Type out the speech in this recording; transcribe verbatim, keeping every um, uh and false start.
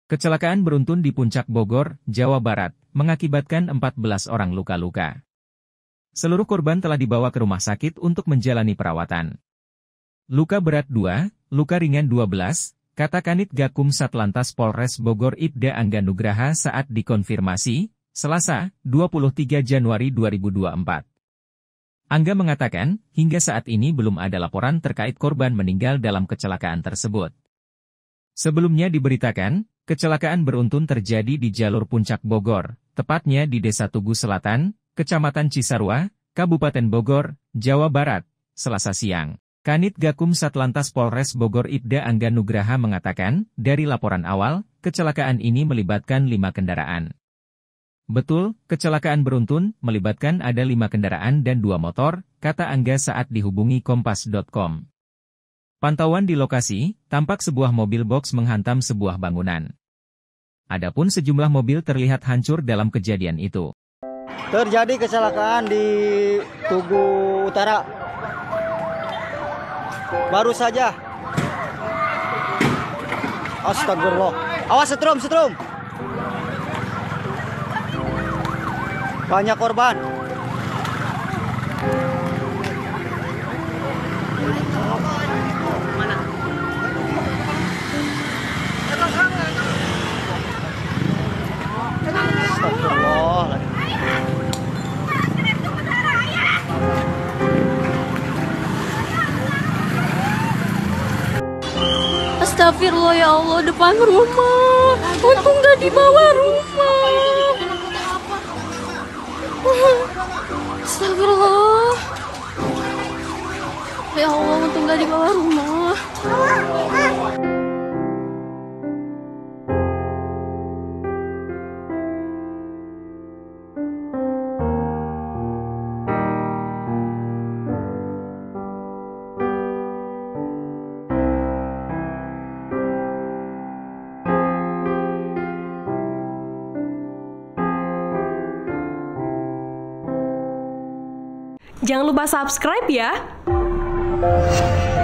Kecelakaan beruntun di Puncak Bogor, Jawa Barat, mengakibatkan empat belas orang luka-luka. Seluruh korban telah dibawa ke rumah sakit untuk menjalani perawatan. Luka berat dua, luka ringan dua belas, kata Kanit Gakum Satlantas Polres Bogor Ibda Angga Nugraha saat dikonfirmasi, Selasa, dua puluh tiga Januari dua ribu dua puluh empat. Angga mengatakan, hingga saat ini belum ada laporan terkait korban meninggal dalam kecelakaan tersebut. Sebelumnya diberitakan, kecelakaan beruntun terjadi di jalur Puncak Bogor, tepatnya di Desa Tugu Selatan, Kecamatan Cisarua, Kabupaten Bogor, Jawa Barat, Selasa siang. Kanit Gakum Satlantas Polres Bogor Ibda Angga Nugraha mengatakan, dari laporan awal, kecelakaan ini melibatkan lima kendaraan. Betul, kecelakaan beruntun, melibatkan ada lima kendaraan dan dua motor, kata Angga saat dihubungi kompas titik com. Pantauan di lokasi, tampak sebuah mobil box menghantam sebuah bangunan. Adapun sejumlah mobil terlihat hancur dalam kejadian itu. Terjadi kecelakaan di Tugu Utara. Baru saja. Astagfirullah. Awas setrum, setrum. Banyak korban. Astagfirullah. Astagfirullah ya Allah, depan rumah. Untung gak dibawa rumah. Astagfirullah. Ya Allah, untung gak dibawa rumah. Jangan lupa subscribe ya.